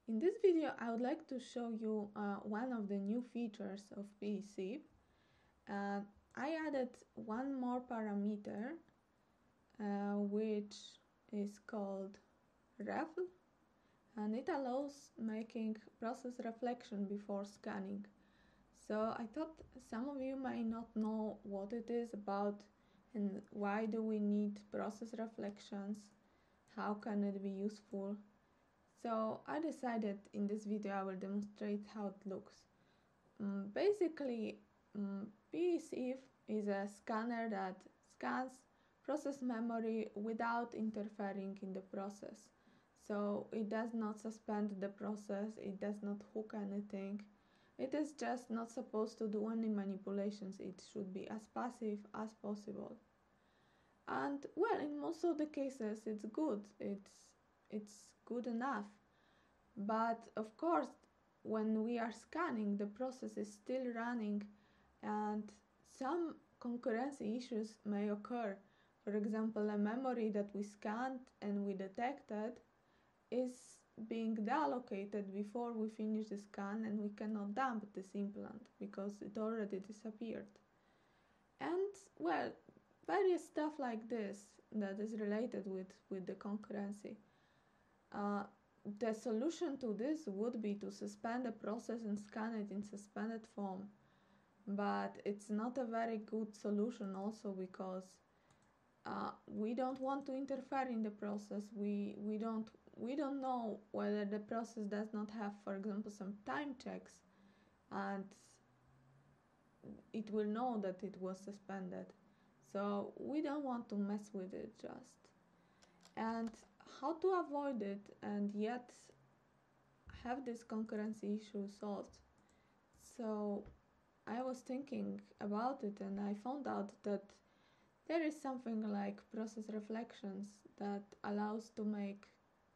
In this video, I would like to show you one of the new features of PECeive. I added one more parameter, which is called ref, and it allows making process reflection before scanning. So I thought some of you might not know what it is about and why do we need process reflections, how can it be useful. So I decided in this video I will demonstrate how it looks. Basically, PECeive is a scanner that scans process memory without interfering in the process. So it does not suspend the process, it does not hook anything. It is just not supposed to do any manipulations. It should be as passive as possible. And well, in most of the cases it's good. It's good enough. But of course, when we are scanning, the process is still running and some concurrency issues may occur. For example, a memory that we scanned and we detected is being deallocated before we finish the scan, and we cannot dump this implant because it already disappeared. And well, various stuff like this that is related with the concurrency. The solution to this would be to suspend the process and scan it in suspended form, but it's not a very good solution also because we don't want to interfere in the process. We don't know whether the process does not have, for example, some time checks, and it will know that it was suspended. So we don't want to mess with it just. And how to avoid it and yet have this concurrency issue solved? So I was thinking about it and I found out that there is something like process reflections that allows to make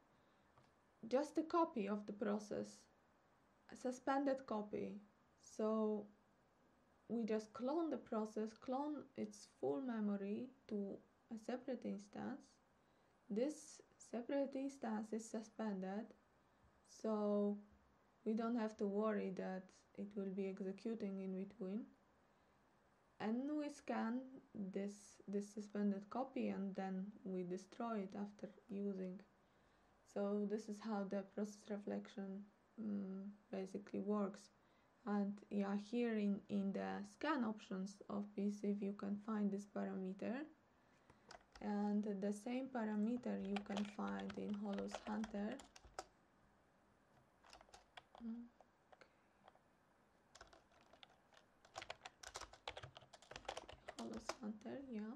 just a copy of the process, a suspended copy. So we just clone the process, clone its full memory to a separate instance. This separate instance is suspended, so we don't have to worry that it will be executing in between. And we scan this suspended copy and then we destroy it after using. So this is how the process reflection basically works. And yeah, here in the scan options of PECeive you can find this parameter, and the same parameter you can find in Holous Hunter. Holous Hunter, yeah.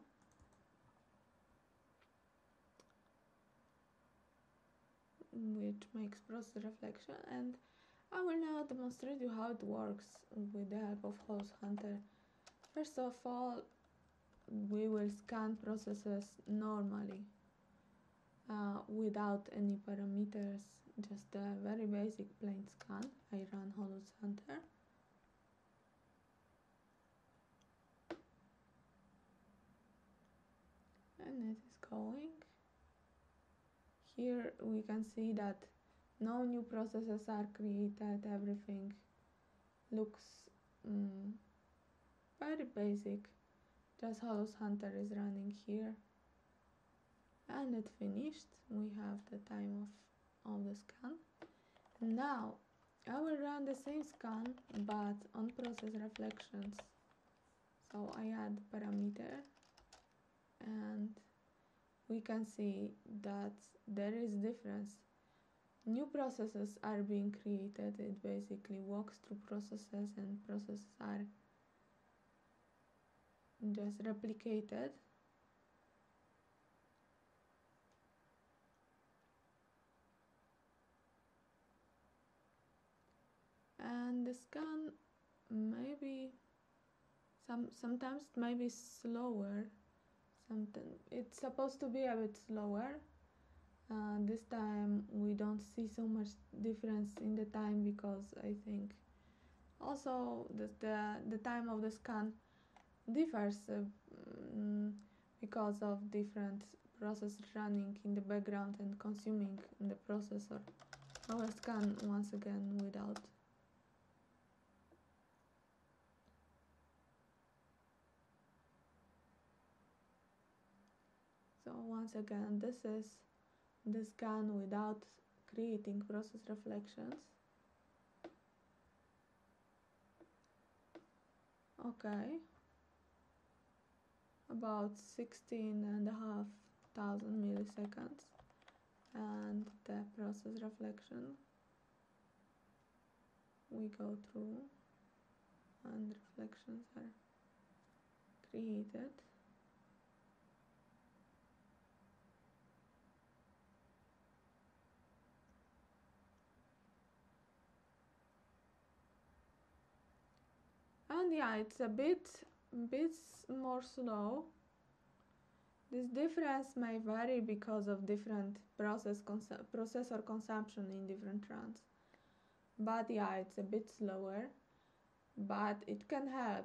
Which makes process reflection, and I will now demonstrate you how it works with the help of Holous Hunter. First of all, we will scan processes normally without any parameters, just a very basic plain scan. I run Holous Hunter. And it is going. Here we can see that no new processes are created, everything looks very basic. Just Holous Hunter is running here. And it finished. We have the time of the scan. Now I will run the same scan but on process reflections. So I add parameter and we can see that there is difference. New processes are being created. It basically walks through processes and processes are just replicated. And the scan maybe sometimes it may be slower. Sometimes it's supposed to be a bit slower. This time we don't see so much difference in the time because I think also the time of the scan differs because of different processes running in the background and consuming in the processor. I will scan once again without. So once again, this is the scan without creating process reflections. Okay, about 16,500 milliseconds, and the process reflection we go through and reflections are created. And yeah, it's a bit more slow. This difference may vary because of different processor consumption in different runs. But yeah, it's a bit slower, but it can help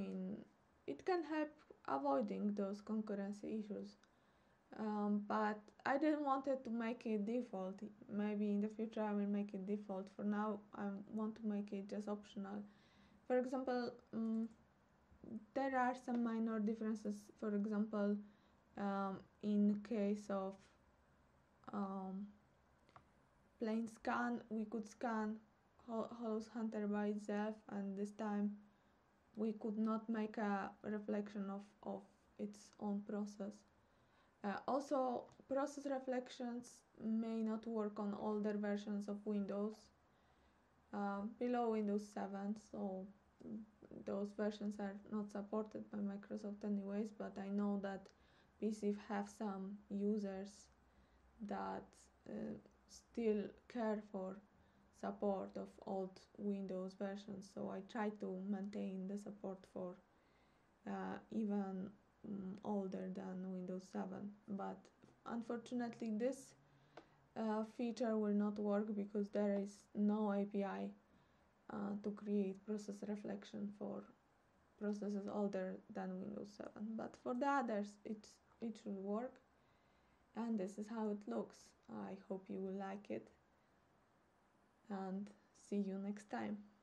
avoiding those concurrency issues. But I didn't want it to make it default. Maybe in the future I will make it default. For now, I want to make it just optional. For example, there are some minor differences. For example, in case of plain scan, we could scan Hollows Hunter by itself, and this time we could not make a reflection of its own process. Also, process reflections may not work on older versions of Windows below Windows 7, so those versions are not supported by Microsoft anyways, but I know that PCs have some users that still care for support of old Windows versions, so I try to maintain the support for even older than Windows 7, but unfortunately this feature will not work because there is no API to create process reflection for processes older than Windows 7, but for the others it should work, and this is how it looks. I hope you will like it, and see you next time.